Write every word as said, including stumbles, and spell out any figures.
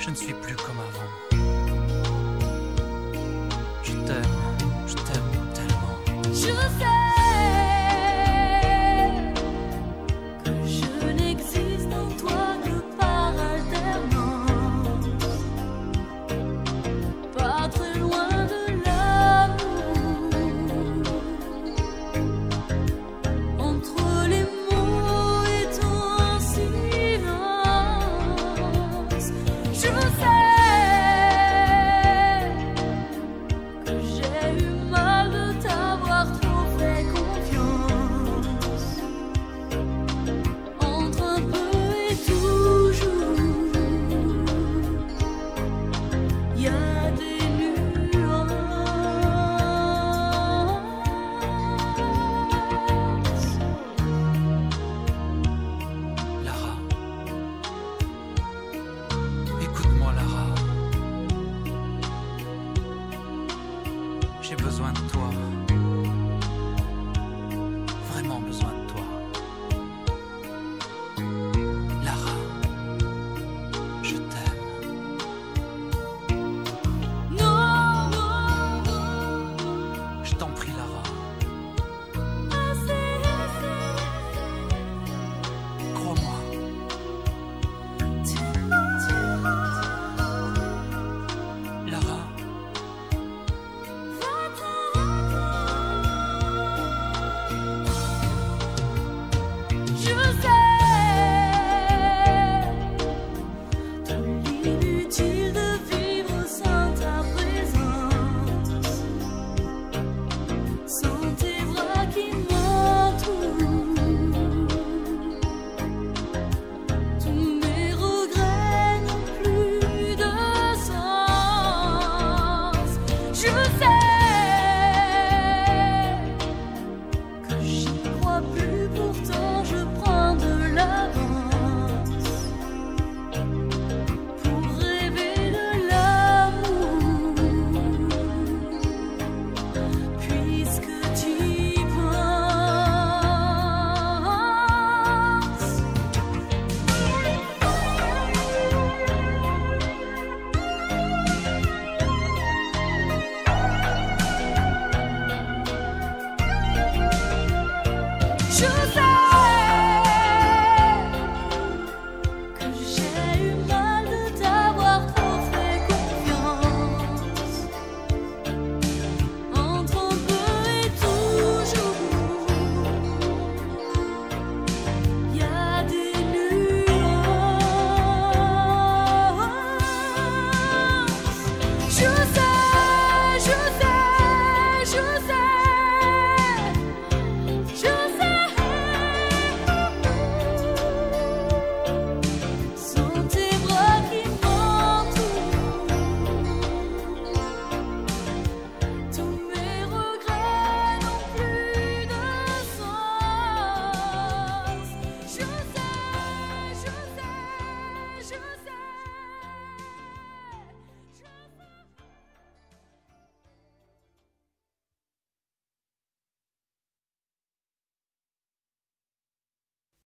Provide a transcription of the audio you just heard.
Je ne suis plus comme avant. Je t'aime, je t'aime tellement. Je sais que je n'existe en toi que par alternance, pas très loin de l'amour. Entre les mots et ton silence, je sais que j'ai eu mal de t'avoir trop fait confiance. Entre un peu et toujours, y a des nuances. Lara, écoute-moi Lara. J'ai besoin de toi.